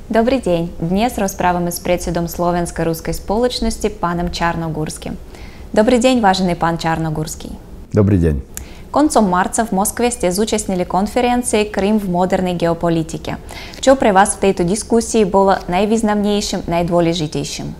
Добрый день. Днес розправимо с председом Словенско-русской сполочности паном Чарногурским. Добрый день, vážený pán Čarnogurský. Dobrý deň. Koncom marca v Moskve ste zúčastnili konferencie Krym v modernej geopolitike. Čo pre vás v tejto diskusii bolo najvýznamnejším, najdôležitejším?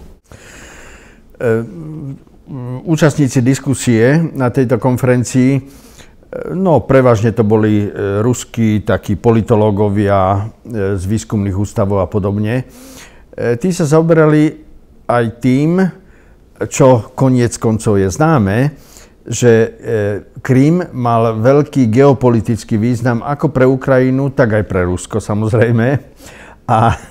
Účastníci diskusie na tejto konferencii, prevažne to boli ruskí takí politológovia z výskumných ústavov a podobne. Tí sa zaoberali aj tým, čo koniec koncov je známe, že Krym mal veľký geopolitický význam ako pre Ukrajinu, tak aj pre Rusko samozrejme. A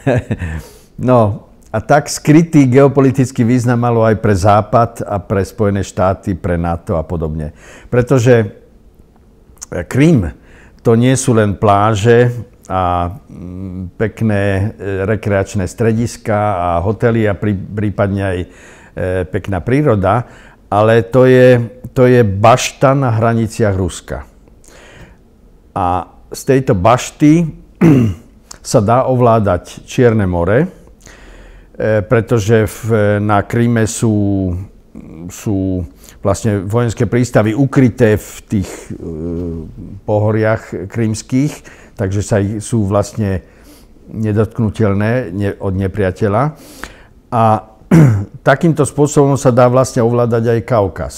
tak skrytý geopolitický význam malo aj pre Západ a pre Spojené štáty, pre NATO a podobne. Pretože Krym to nie sú len pláže a pekné rekreačné strediska a hotely a prípadne aj pekná príroda, ale to je bašta na hraniciach Ruska. A z tejto bašty sa dá ovládať Čierne more, pretože na Kryme sú vlastne vojenské prístavy ukryté v tých pohoriach krymských, takže sú vlastne nedotknutelné od nepriateľa. A takýmto spôsobom sa dá vlastne ovládať aj Kaukaz.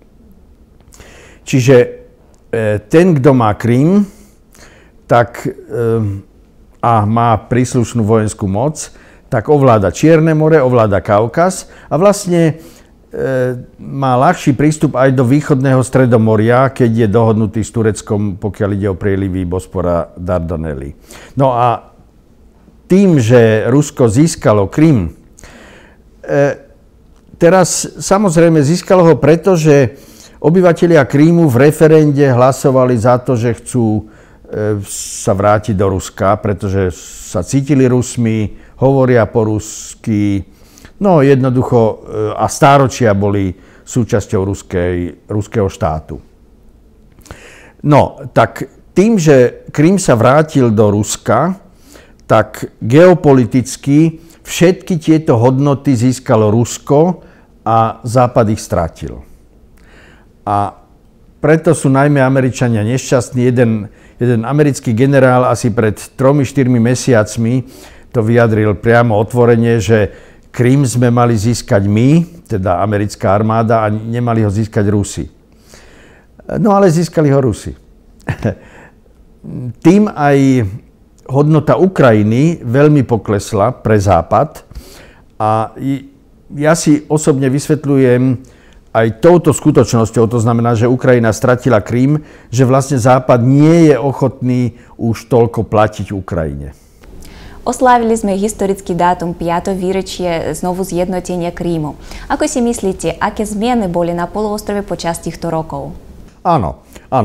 Čiže ten, kto má Krym, tak a má príslušnú vojenskú moc, tak ovláda Čierne more, ovláda Kaukaz a vlastne má ľahší prístup aj do východného Stredomoria, keď je dohodnutý s Tureckom, pokiaľ ide o prielivy Bospora Dardanely. No a tým, že Rusko získalo Krym, teraz samozrejme získalo ho preto, že obyvatelia Krímu v referende hlasovali za to, že chcú sa vrátiť do Ruska, pretože sa cítili Rusmi, hovoria po rusky, jednoducho a stáročia boli súčasťou ruského štátu. Tak tým, že Krym sa vrátil do Ruska, tak geopoliticky všetky tieto hodnoty získalo Rusko a Západ ich stratil. A preto sú najmä Američania nešťastní. Jeden americký generál asi pred 3-4 mesiacmi to vyjadril priamo otvorene, že Krym sme mali získať my, teda americká armáda, a nemali ho získať Rusi. Ale získali ho Rusi. Tým aj hodnota Ukrajiny veľmi poklesla pre Západ a ja si osobne vysvetľujem aj touto skutočnosťou, to znamená, že Ukrajina stratila Krym, že vlastne Západ nie je ochotný už toľko platiť Ukrajine. Oslávili sme historický dátum 5. výročie znovu zjednotenia Krímu. Ako si myslíte, aké zmeny boli na poloostrove počas týchto rokov? Áno.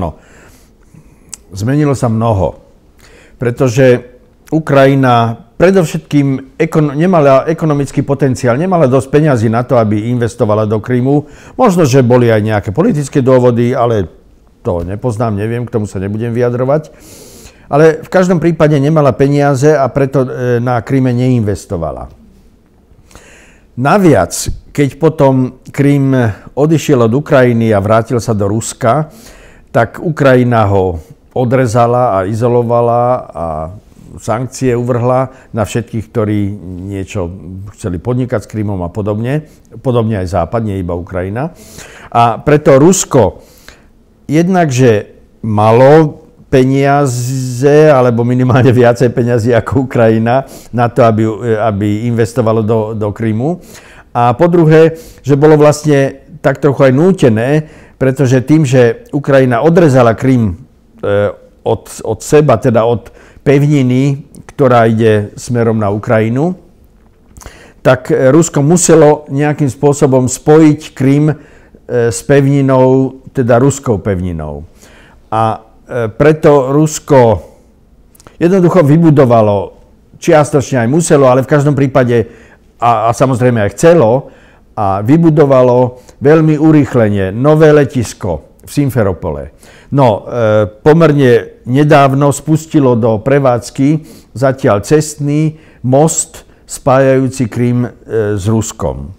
Zmenilo sa mnoho. Pretože Ukrajina predovšetkým nemala ekonomický potenciál, nemala dosť peňazí na to, aby investovala do Krymu. Možno, že boli aj nejaké politické dôvody, ale to nepoznám, neviem, k tomu sa nebudem vyjadrovať. Ale v každom prípade nemala peniaze a preto na Kryme neinvestovala. Naviac, keď potom Krym odišiel od Ukrajiny a vrátil sa do Ruska, tak Ukrajina ho odrezala a izolovala a sankcie uvrhla na všetkých, ktorí niečo chceli podnikať s Krymom a podobne. Podobne aj Západ, nie iba Ukrajina. A preto Rusko jednakže malo peniaze, alebo minimálne viacej peniazy ako Ukrajina na to, aby investovalo do Krymu. A po druhé, že bolo vlastne tak trochu aj nútené, pretože tým, že Ukrajina odrezala Krym od seba, teda od pevniny, ktorá ide smerom na Ukrajinu, tak Rusko muselo nejakým spôsobom spojiť Krym s pevninou, teda ruskou pevninou. A preto Rusko jednoducho vybudovalo, čiastočne aj muselo, ale v každom prípade a samozrejme aj chcelo, a vybudovalo veľmi urýchlene nové letisko v Simferopole. No, pomerne nedávno spustilo do prevádzky zatiaľ cestný most spájajúci Krym s Ruskom.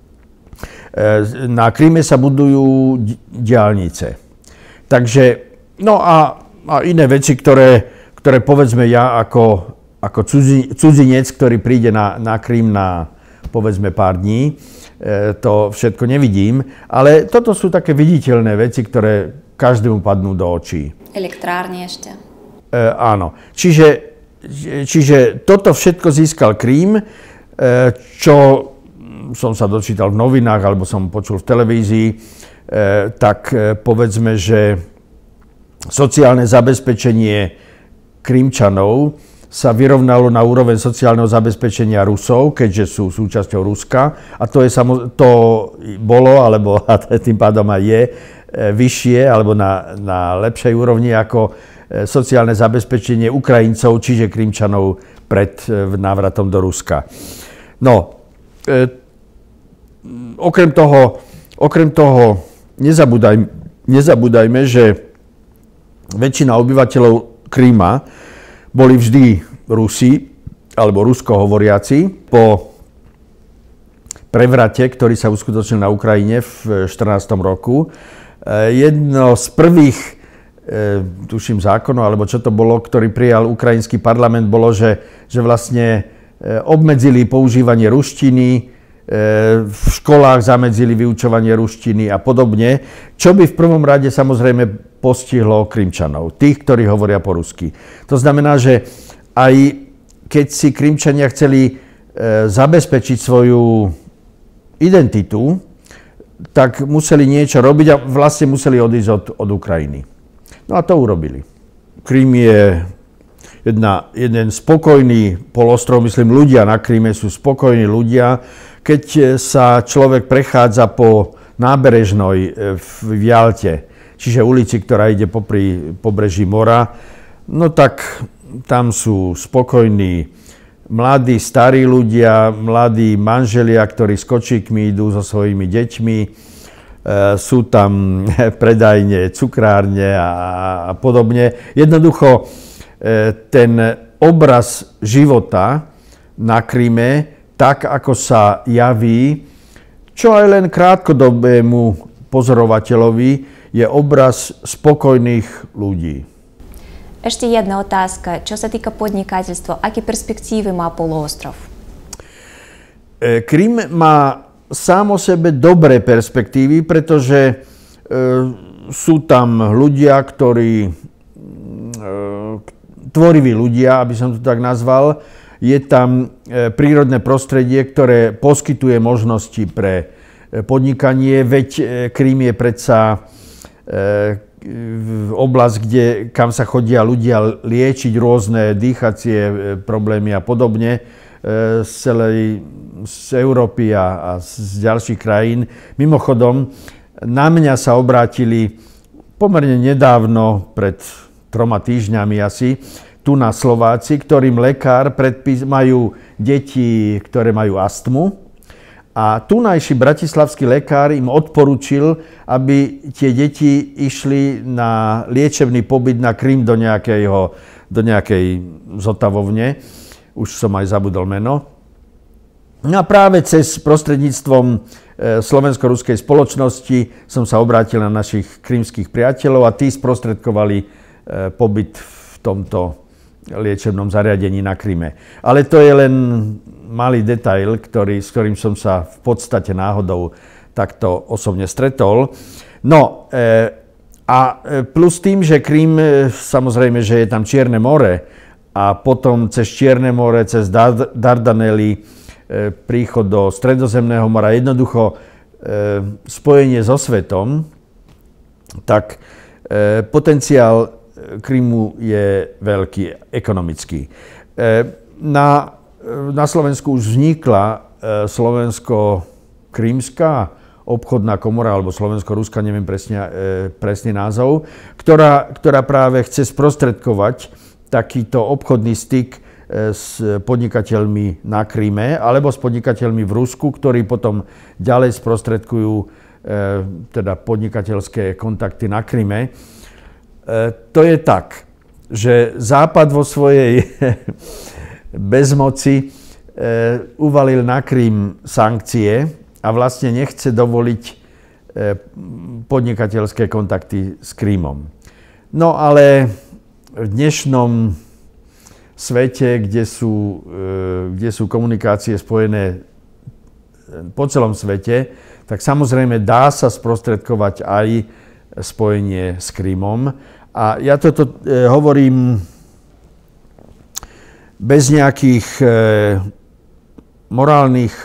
Na Kryme sa budujú diaľnice. Takže, no a iné veci, ktoré povedzme ja ako cudzinec, ktorý príde na Krym na povedzme pár dní, to všetko nevidím, ale toto sú také viditeľné veci, ktoré každému padnú do očí. Elektrárne ešte. Áno. Čiže toto všetko získal Krym, čo som sa dočítal v novinách alebo som počul v televízii, tak povedzme, že sociálne zabezpečenie Krymčanov sa vyrovnalo na úroveň sociálneho zabezpečenia Rusov, keďže sú súčasťou Ruska. A to bolo, alebo tým pádom aj je, vyššie, alebo na lepšej úrovni ako sociálne zabezpečenie Ukrajincov, čiže Krymčanov pred návratom do Ruska. No, okrem toho nezabúdajme, že väčšina obyvateľov Kryma boli vždy Rusi, alebo rusko hovoriaci. Po prevrate, ktorý sa uskutočnil na Ukrajine v 14. roku, jedno z prvých, tuším, zákonov, alebo čo to bolo, ktorý prijal ukrajinský parlament, bolo, že vlastne obmedzili používanie ruštiny, v školách zamedzili vyučovanie ruštiny a podobne, čo by v prvom rade samozrejme postihlo Krymčanov, tých, ktorí hovoria po rusky. To znamená, že aj keď si Krymčania chceli zabezpečiť svoju identitu, tak museli niečo robiť a vlastne museli odísť od Ukrajiny. No a to urobili. Krym je jeden spokojný polostrov, myslím, ľudia na Kryme sú spokojní ľudia. Keď sa človek prechádza po náberežnej v Jalte, čiže ulici, ktorá ide popri pobreží mora, no tak tam sú spokojní mladí, starí ľudia, mladí manželia, ktorí s kočíkmi idú so svojimi deťmi. Sú tam predajne, cukrárne a podobne. Jednoducho ten obraz života na Kryme, tak ako sa javí, čo aj len krátkodobému pozorovateľovi, je obraz spokojných ľudí. Ešte jedna otázka. Čo sa týka podnikateľstva, aké perspektívy má poloostrov? Krym má sám o sebe dobré perspektívy, pretože sú tam ľudia, tvoriví ľudia, aby som to tak nazval. Je tam prírodné prostredie, ktoré poskytuje možnosti pre podnikanie, veď Krym je predsa oblasť, kam sa chodia ľudia liečiť rôzne dýchacie problémy a podobne z Európy a z ďalších krajín. Mimochodom, na mňa sa obrátili pomerne nedávno, pred 3 týždňami asi, tu na Slováci, ktorým lekár majú deti, ktoré majú astmu. A tunajší bratislavský lekár im odporučil, aby tie deti išli na liečebný pobyt na Krym do nejakej zotavovne. Už som aj zabudol meno. No a práve cez prostredníctvom slovensko-ruskej spoločnosti som sa obrátil na našich krymských priateľov a tí sprostredkovali pobyt v tomto liečebnom zariadení na Kryme. Ale to je len malý detail, s ktorým som sa v podstate náhodou takto osobne stretol. No a plus tým, že Krym, samozrejme, že je tam Čierne more a potom cez Čierne more, cez Dardanely, príchod do Stredozemného mora, jednoducho spojenie so svetom, tak potenciál Krymu je veľký, ekonomický. Na Slovensku už vznikla Slovensko-Krymská obchodná komora, alebo Slovensko-Ruská, neviem presný názov, ktorá práve chce sprostredkovať takýto obchodný styk s podnikateľmi na Kryme alebo s podnikateľmi v Rusku, ktorí potom ďalej sprostredkujú teda podnikateľské kontakty na Kryme. To je tak, že Západ vo svojej bezmoci uvalil na Krym sankcie a vlastne nechce dovoliť podnikateľské kontakty s Krymom. No ale v dnešnom svete, kde sú komunikácie spojené po celom svete, tak samozrejme dá sa sprostredkovať aj spojenie s Krymom. A ja toto hovorím bez nejakých morálnych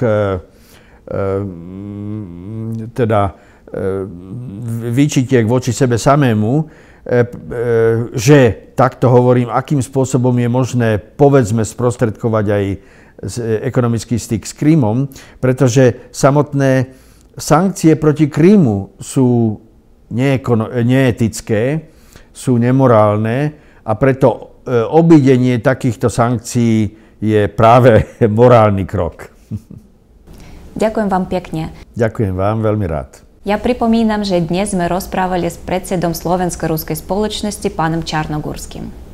výčitiek voči sebe samému, že takto hovorím, akým spôsobom je možné, povedzme, sprostredkovať aj ekonomický styk s Krymom, pretože samotné sankcie proti Krymu sú neetické, sú nemorálne a preto obídenie takýchto sankcií je práve morálny krok. Ďakujem vám pekne. Ďakujem vám, veľmi rád. Ja pripomínam, že dnes sme rozprávali s predsedom Slovensko-ruskej spoločnosti pánom Čarnogórskym.